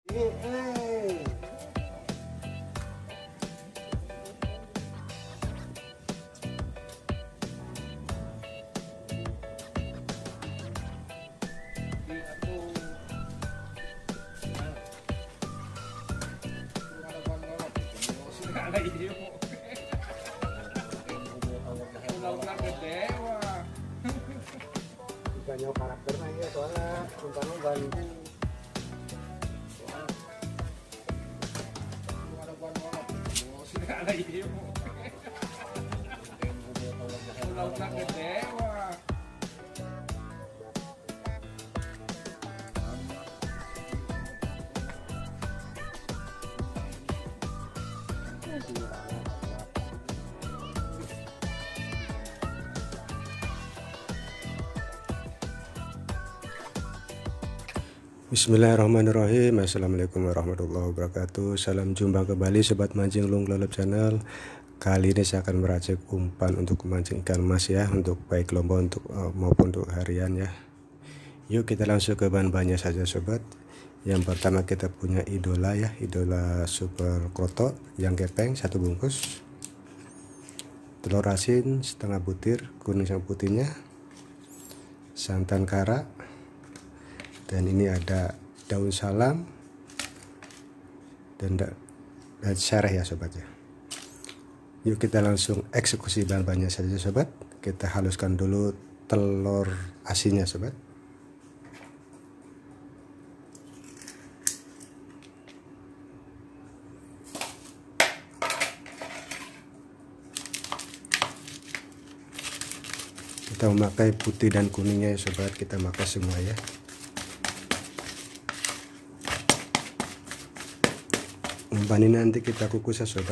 Banyak karakternya ya, soalnya umpan-umpan Bismillahirrahmanirrahim. Assalamualaikum warahmatullahi wabarakatuh. Salam jumpa kembali Sobat Mancing Long Lelep Channel. Kali ini saya akan meracik umpan untuk memancing ikan mas ya, untuk baik kelompok maupun untuk harian ya. Yuk kita langsung ke bahan-bahannya saja sobat. Yang pertama kita punya idola ya, idola super kroto yang gepeng 1 bungkus, telur asin setengah butir kuning sama putihnya, santan kara, dan ini ada daun salam dan serai ya sobat ya. Yuk kita langsung eksekusi bahan-bahannya saja sobat. Kita haluskan dulu telur asinnya sobat. Kita memakai putih dan kuningnya ya sobat, kita makan semua ya. Umpan ini nanti kita kukus ya sobat.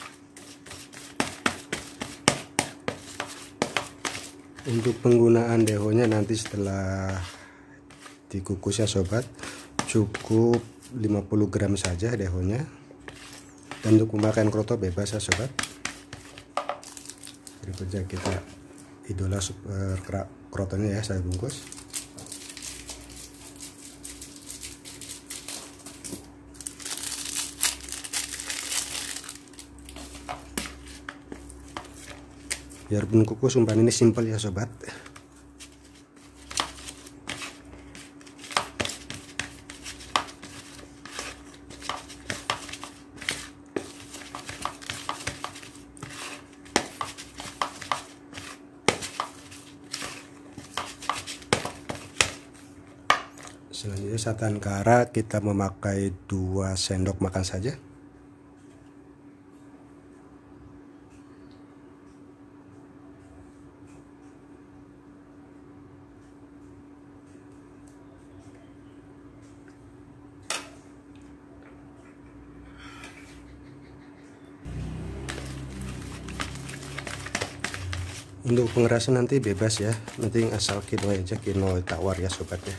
Untuk penggunaan dehonya nanti setelah dikukus ya sobat, cukup 50 gram saja dehonya. Dan untuk pemakaian kroto bebas ya sobat. Berikutnya kita idola super krotonya ya, saya bungkus. Biarpun kukus, umpan ini simpel ya sobat. Selanjutnya santan kara kita memakai 2 sendok makan saja. Untuk pengerasan nanti bebas ya, nanti asal kino aja, kino tawar ya sobat ya.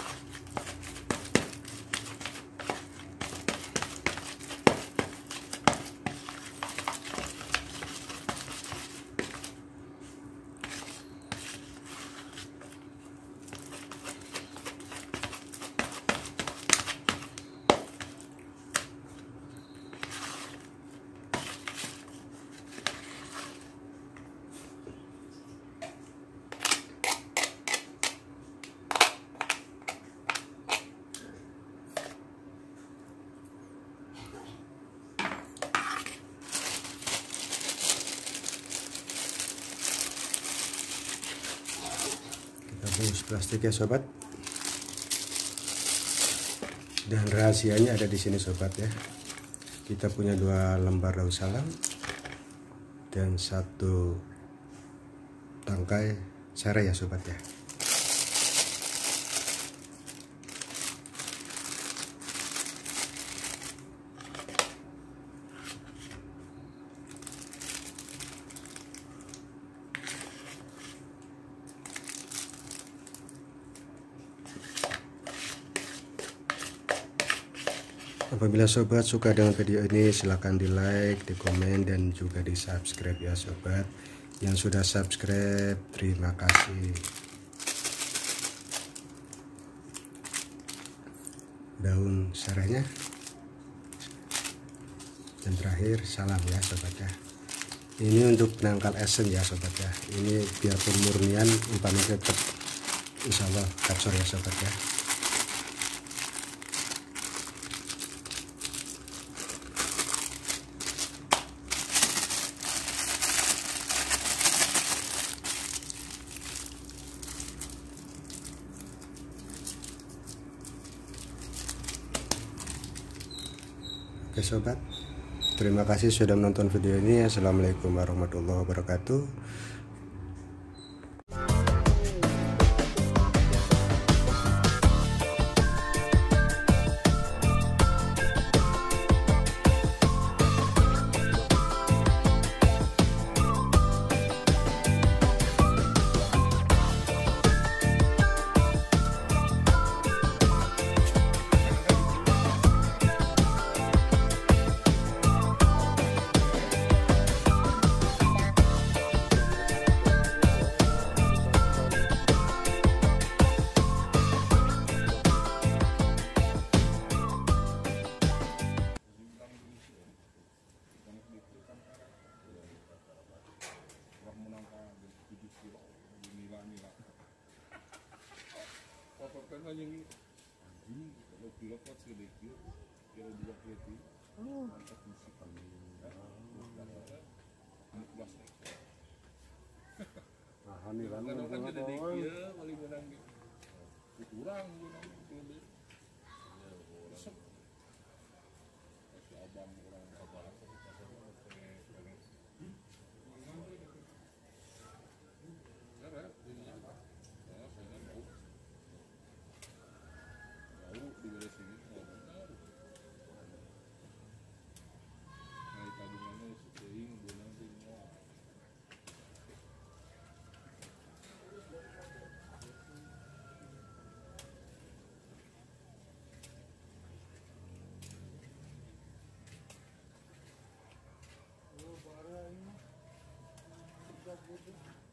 Bungkus plastik ya sobat. Dan rahasianya ada di sini sobat ya. Kita punya 2 lembar daun salam dan 1 tangkai serai ya sobat ya. Apabila sobat suka dengan video ini, silahkan di like, di komen, dan juga di subscribe ya sobat. Yang sudah subscribe, terima kasih. daun serainya. Dan terakhir salam ya sobat ya. Ini untuk penangkal esen ya sobat ya. Ini biar pemurnian umpannya tetap insya Allah kacor ya sobat ya. Oke sobat, terima kasih sudah menonton video ini. Assalamualaikum warahmatullahi wabarakatuh. Oh, parah ini. Udah,